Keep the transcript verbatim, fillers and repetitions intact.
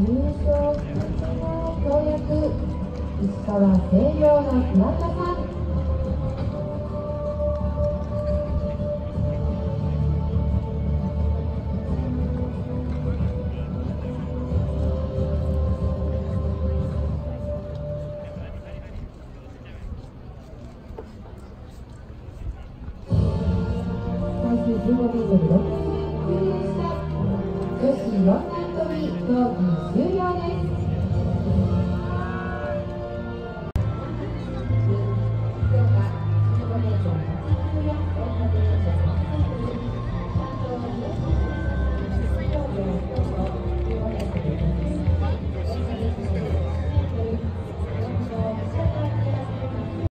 優勝の跳躍、石川星稜の桑田さん。最終じゅうごメートルろくじゅうクリアした女子よん段跳び競技終了です。